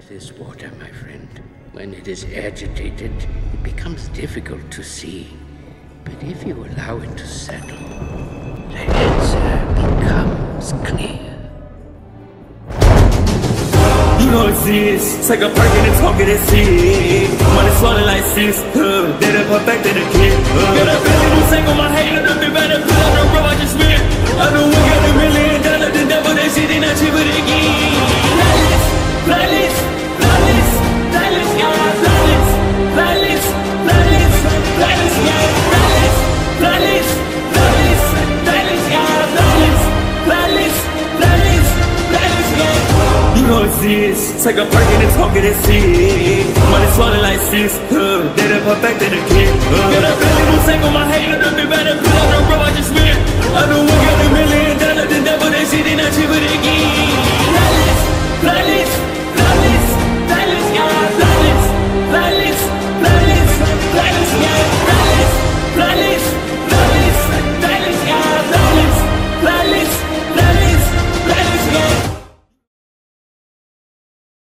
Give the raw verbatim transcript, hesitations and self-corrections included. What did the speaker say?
This water, my friend, when it is agitated, it becomes difficult to see. But if you allow it to settle, the answer becomes clear. You know it's this, it's like a perk and it's talking and see. Money swallowing like sis, huh? They done perfected the kid, huh? Got a billion who sang on my head, I done been better, put on the road, I just win. I done win, got a million dollars, the devil, they shit ain't not cheaper than again. Playlist, playlist, playlist, playlist, yeah, playlist, playlist, playlist, playlist, yeah, playlist, playlist, playlist, playlist, yeah, playlist, playlist, playlist, playlist, yeah. You know it's this, it's like a perk and it's talking and see. Money swallowing like sis, huh? They done perfected the kid, huh? Got a billion who sang on my head, I done been better, put on the road, I just win. I done win, got a million dollars, the devil, they shit ain't not cheaper than again.